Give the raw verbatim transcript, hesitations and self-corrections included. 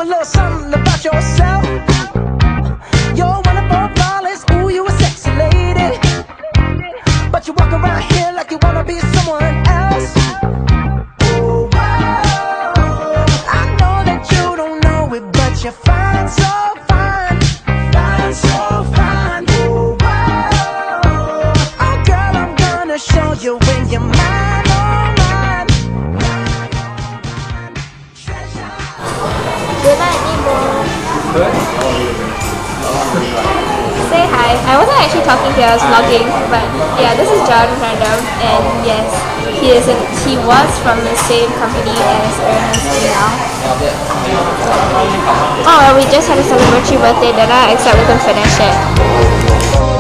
a little something about yourself. You're wonderful, flawless, ooh, you a sexy lady. But you walk around here like you wanna be someone else. Ooh, wow. I know that you don't know it, but you're fine, so fine. Fine, so fine. Ooh, wow. Oh, girl, I'm gonna show you when you're mine, oh, mine. Good night, Nemo. Good? Say hi. I wasn't actually talking to you, I was vlogging, but yeah, this is John Random, and yes, he is a, he was from the same company as Ernest now. Oh, well, we just had a celebratory birthday dinner, except we couldn't finish it.